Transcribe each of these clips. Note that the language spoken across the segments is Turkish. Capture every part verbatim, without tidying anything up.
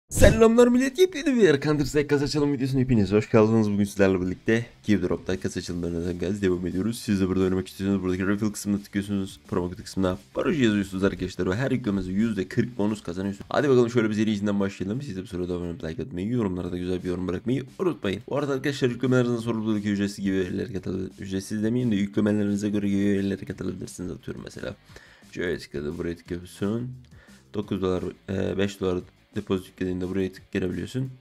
Selamlar millet, yepyeni bir Counter Strike kasa açılım videosuna hepiniz hoş geldiniz. Bugün sizlerle birlikte Keydrop'ta kasa açılımlarına gaz devam ediyoruz. Siz de burada oynamak istiyorsanız buradaki refill kısmına tıklıyorsunuz. Promo kod kısmına baraj yazıyorsunuz arkadaşlar ve her yüklemenize yüzde kırk bonus kazanıyorsunuz. Hadi bakalım şöyle bir seri izinden başlayalım. Siz de bu sırada abone olmayı, like atmayı, yorumlara da güzel bir yorum bırakmayı unutmayın. Bu arada arkadaşlar yüklemelerinizden sonra buradaki ücretsiz gibi üyeleri katılabilirsiniz. Ücretsiz demeyeyim de yüklemelerinize göre gibi üyeleri katılabilirsiniz, atıyorum mesela. Şöyle tıkladı, buraya tıklıyorsun. dokuz dolar, beş dolar depozit yüklediğinde buraya tık girebiliyorsun.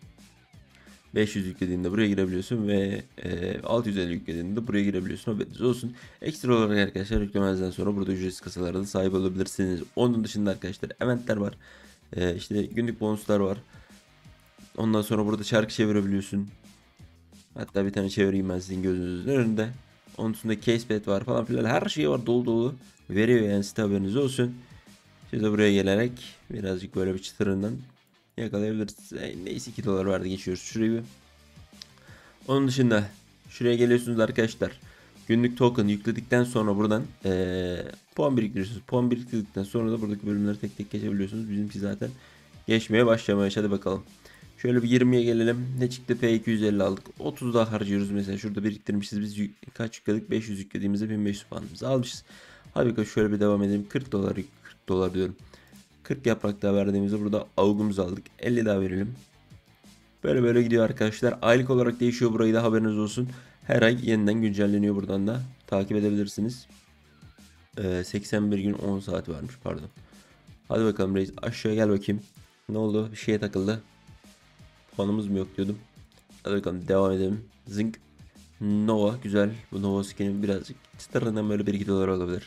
beş yüz yüklediğinde buraya girebiliyorsun ve e, altı yüz elli yüklediğinde buraya girebiliyorsun. Haberiniz olsun. Ekstra olarak arkadaşlar yüklemezden sonra burada ücretsiz kasalara da sahip olabilirsiniz. Onun dışında arkadaşlar eventler var. E, işte günlük bonuslar var. Ondan sonra burada çarkı çevirebiliyorsun. Hatta bir tane çevireyim ben sizin gözünüzün önünde. Onun dışında casepad var falan filan. Her şey var, dolu dolu. Veriyor yani, size haberiniz olsun. Siz de buraya gelerek birazcık böyle bir çıtırından yakalayabiliriz. E, neyse, iki dolar verdi, geçiyoruz şurayı bir. Onun dışında şuraya geliyorsunuz arkadaşlar. Günlük token yükledikten sonra buradan ee, puan biriktiriyorsunuz. Puan biriktirdikten sonra da buradaki bölümleri tek tek geçebiliyorsunuz. Bizimki zaten geçmeye başlamaya. Hadi bakalım. Şöyle bir yirmiye gelelim. Ne çıktı? P iki yüz elli aldık. otuz daha harcıyoruz mesela. Şurada biriktirmişiz. Biz yük- kaç yükledik? beş yüz yüklediğimizde bin beş yüz puanımızı almışız. Hadi bakalım şöyle bir devam edelim. kırk dolar, kırk dolar diyorum. kırk yaprak daha verdiğimizde burada avgumuzu aldık. elli daha verelim. Böyle böyle gidiyor arkadaşlar. Aylık olarak değişiyor, burayı da haberiniz olsun. Her ay yeniden güncelleniyor, buradan da takip edebilirsiniz. Ee, seksen bir gün on saat varmış, pardon. Hadi bakalım reis, aşağıya gel bakayım. Ne oldu? Bir şeye takıldı. Puanımız mı yok diyordum. Hadi bakalım devam edelim. Zink. Nova güzel. Bu Nova skin'in birazcık çıtırından böyle bir iki dolar olabilir.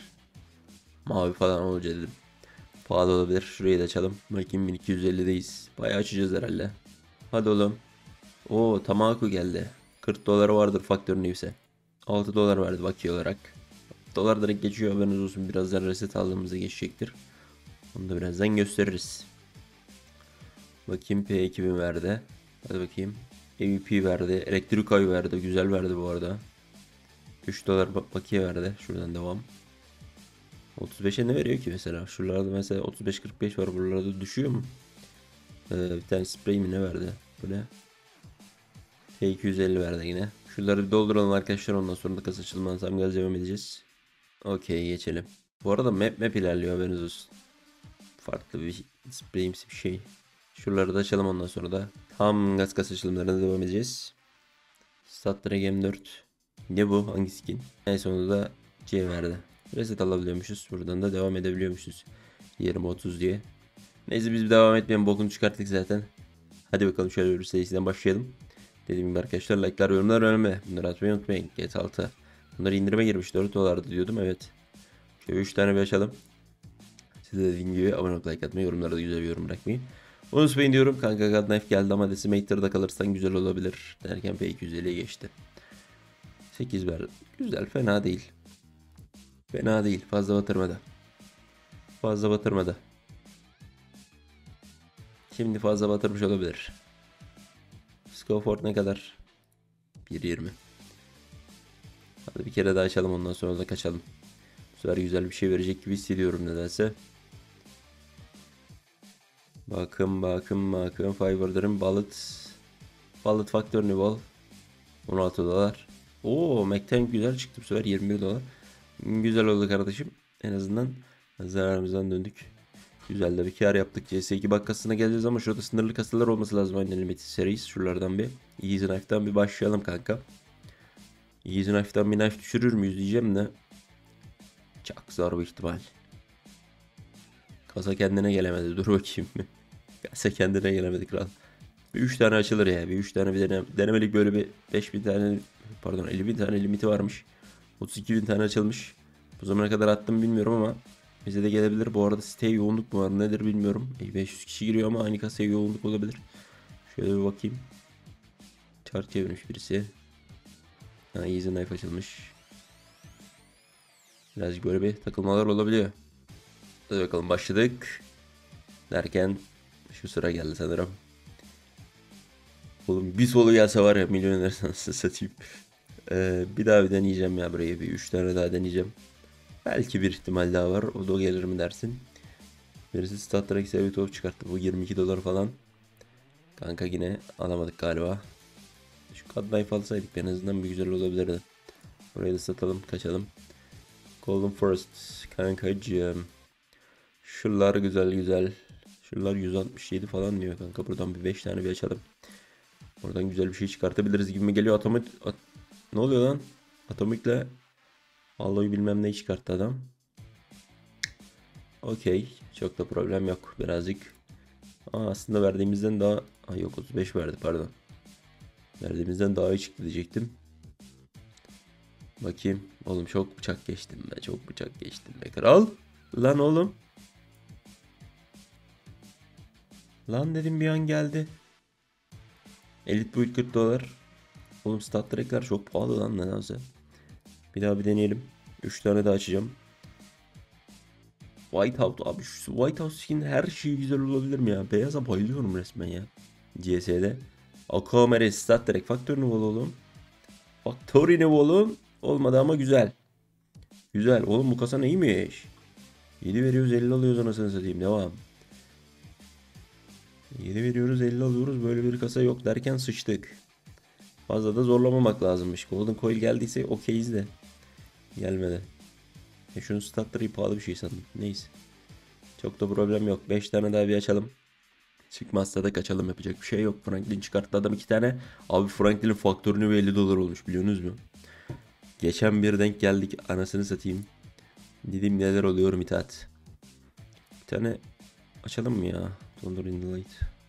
Mavi falan olacak dedim. Pahalı olabilir. Şurayı da açalım. Bakayım, bin iki yüz ellideyiz. Bayağı açacağız herhalde. Hadi oğlum. Oo, Tamaku geldi. kırk doları vardır faktör neyse. altı dolar verdi bakiye olarak. Dolar direkt geçiyor, haberiniz olsun. Birazdan reset aldığımızda geçecektir. Onu da birazdan gösteririz. Bakayım, P iki bin verdi. Hadi bakayım. A V P verdi. Elektrik ay verdi. Güzel verdi bu arada. üç dolar bakiye verdi. Şuradan devam. otuz beşe ne veriyor ki mesela? Şuralarda mesela otuz beş kırk beş var. Buralarda düşüyor mu? Ee, bir tane sprey mi ne verdi? Bu ne? P iki yüz elli verdi yine. Şunları bir dolduralım arkadaşlar, ondan sonra da kasa açılımından tam gaz devam edeceğiz. Okey, geçelim. Bu arada map map ilerliyor, haberiniz olsun. Farklı bir spreyimsi bir şey. Şuraları da açalım, ondan sonra da tam gaz kasa açılımlarına devam edeceğiz. Statdrag M dört. Ne bu? Hangi skin? En sonunda da C verdi. Reset alabiliyormuşuz. Buradan da devam edebiliyormuşuz. yirmi otuz diye. Neyse, biz bir devam etmeyelim. Bokunu çıkarttık zaten. Hadi bakalım şöyle bir serisinden başlayalım. Dediğim gibi arkadaşlar, like'lar, yorumlar önemli. Bunları atmayı unutmayın. G T altı. Bunlar indirime girmiş. dört dolardı diyordum. Evet. Şöyle üç tane bir açalım. Size dediğim gibi abone olup like atmayı, yorumlarda da güzel bir yorum bırakmayı unutmayın diyorum. Kanka Godknife geldi ama Decimator'da kalırsan güzel olabilir derken P iki yüz elliye geçti. sekiz ver. Güzel, fena değil. Fena değil. Fazla batırmadı. Fazla batırmadı. Şimdi fazla batırmış olabilir. Scofford ne kadar? bir yirmi. Hadi bir kere daha açalım, ondan sonra da kaçalım. Bu sefer güzel bir şey verecek gibi hissediyorum nedense. Bakın bakın bakın. Fiverr'ların balıt. Balıt faktör Nibal. on altı dolar. Oo, Mac'ten güzel çıktı bu sefer, yirmi bir dolar. Güzel oldu kardeşim. En azından zararımızdan döndük. Güzel de bir kar yaptık. C S iki bakkasına geleceğiz ama şurada sınırlı kasalar olması lazım. Aynen, limited series. Şuralardan bir Easy Knife'dan bir başlayalım kanka. Easy Knife'dan bir knife düşürür müyüz diyeceğim de. Çok zor bir ihtimal. Kasa kendine gelemedi. Dur bakayım. Kasa kendine gelemedi kral. Bir üç tane açılır ya. Bir üç tane bir dene, denemelik böyle bir beş bin tane, pardon elli bin tane limiti varmış. otuz iki bin tane açılmış. Bu zamana kadar attım bilmiyorum ama bize de gelebilir. Bu arada siteye yoğunluk mu var nedir bilmiyorum. beş yüz kişi giriyor ama aynı kasaya yoğunluk olabilir. Şöyle bir bakayım. Chart çevirmiş birisi. Ha, Easy Knife açılmış. Birazcık böyle bir takılmalar olabiliyor. Hadi bakalım, başladık. Derken şu sıra geldi sanırım. Oğlum bir solu gelse var ya, milyoner sanatsı satayım. Ee, bir daha bir deneyeceğim ya burayı. Bir üç tane daha deneyeceğim. Belki bir ihtimal daha var. O da gelir mi dersin? Birisi Star Trek Sevitov çıkarttı. Bu yirmi iki dolar falan. Kanka yine alamadık galiba. Şu Godknife alsaydık en azından bir güzel olabilirdi. Burayı da satalım, kaçalım. Golden Forest kankacığım. Şunlar güzel güzel. Şunlar yüz altmış yedi falan diyor kanka. Buradan bir beş tane bir açalım. Oradan güzel bir şey çıkartabiliriz gibi mi geliyor. Atomik at... Ne oluyor lan? Atomikle Alloy bilmem ne çıkarttı adam. Okey. Çok da problem yok. Birazcık. Aa, aslında verdiğimizden daha... Ha, yok otuz beş verdi pardon. Verdiğimizden daha iyi çıktı diyecektim. Bakayım. Oğlum çok bıçak geçtim be. Çok bıçak geçtim be kral. Lan oğlum. Lan dedim bir an geldi. Elite Build kırk dolar. Oğlum stat track'ler çok pahalı lan nedense. Bir daha bir deneyelim. üç tane daha açacağım. Whiteout abi şu Whiteout skin her şey güzel olabilir mi ya? Beyaza bayılıyorum resmen ya. C S'de. Aquamarine stat track. Factory Novel oğlum. Factory Novel oğlum. Olmadı ama güzel. Güzel. Oğlum bu kasa neymiş? yedi veriyoruz elli alıyoruz anasını satayım. Devam. yedi veriyoruz elli alıyoruz. Böyle bir kasa yok derken sıçtık. Fazla da zorlamamak lazımmış. Golden Coil geldiyse okeyiz de. Gelmedi. E şunun statları pahalı bir şey sandım. Neyse. Çok da problem yok. beş tane daha bir açalım. Çıkmazsa da kaçalım, yapacak bir şey yok. Franklin çıkarttı adam iki tane. Abi Franklin'in faktörünü elli dolar olmuş biliyorsunuz mu? Geçen bir denk geldik anasını satayım. Dedim neler oluyor Mithat. Bir tane açalım mı ya? Thunder in the light.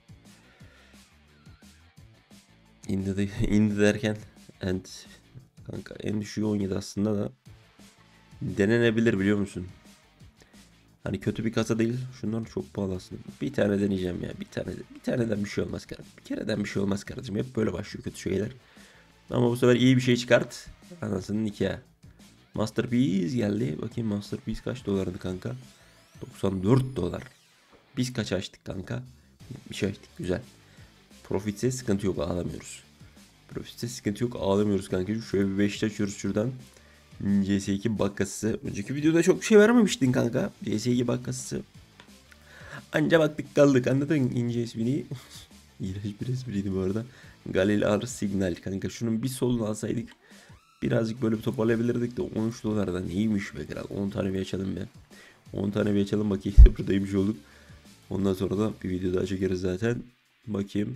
İndi, de, indi derken and kanka en düşüğü on yedi aslında da denenebilir biliyor musun? Hani kötü bir kasa değil. Şunlar çok pahalı aslında. Bir tane deneyeceğim ya. Bir tane bir taneden bir şey olmaz kardeşim. Bir kereden bir şey olmaz kardeşim. Hep böyle başlıyor kötü şeyler. Ama bu sefer iyi bir şey çıkart. Anasının nikahı. Masterpiece geldi. Bakayım Masterpiece kaç dolardı kanka? doksan dört dolar. Biz kaç açtık kanka? yetmiş açtık. Güzel. Profitse sıkıntı yok, ağlamıyoruz. Profitse sıkıntı yok, ağlamıyoruz kanka. Şöyle bir beş açıyoruz şuradan. C S iki bakkası. Önceki videoda çok bir şey vermemiştin kanka. C S iki bakkası. Anca baktık kaldık, anladın ince espriyi. İğrenç bir espriydi bu arada. Galil R Signal kanka. Şunun bir solunu alsaydık birazcık böyle bir toparlayabilirdik de on üç dolardan iyiymiş be kral. on tane bir açalım be. on tane bir açalım bakayım. Buradaymış olduk. Ondan sonra da bir video daha çekeriz zaten. Bakayım.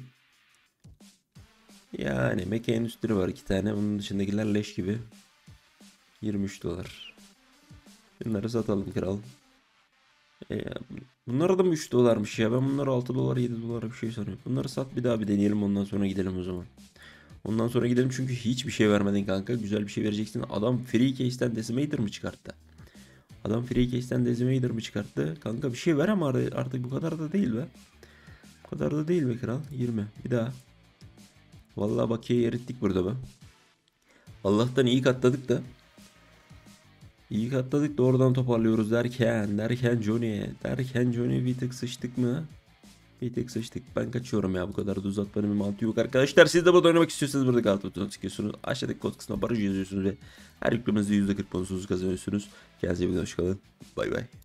Yani Mecha Endüstri var iki tane. Onun dışındakiler leş gibi. yirmi üç dolar. Bunları satalım kral. E, bunlar da mı üç dolarmış ya? Ben bunları altı dolar yedi dolar bir şey sanıyorum. Bunları sat bir daha bir deneyelim, ondan sonra gidelim o zaman. Ondan sonra gidelim çünkü hiçbir şey vermedin kanka. Güzel bir şey vereceksin. Adam Free Case'den Decimator mı çıkarttı? Adam Free Case'den Decimator mı çıkarttı? Kanka bir şey ver ama artık bu kadar da değil be. Bu kadar da değil be kral. yirmi. Bir daha. Vallahi bakiyeyi erittik burada be. Allah'tan iyi katladık da. İyi katladık da oradan toparlıyoruz derken derken Johnny derken Johnny bir tık sıçtık mı? Bir tık sıçtık. Ben kaçıyorum ya, bu kadar da uzatmanın bir mantığı yok arkadaşlar. Siz de burada oynamak istiyorsanız burada alt butonuna tıklıyorsunuz. Aşağıdaki kod kısmına baraj yazıyorsunuz ve her yüklemenizi yüzde kırk bonusunuz kazanıyorsunuz. Kendinize iyi bakın, hoşçakalın. Bay bay.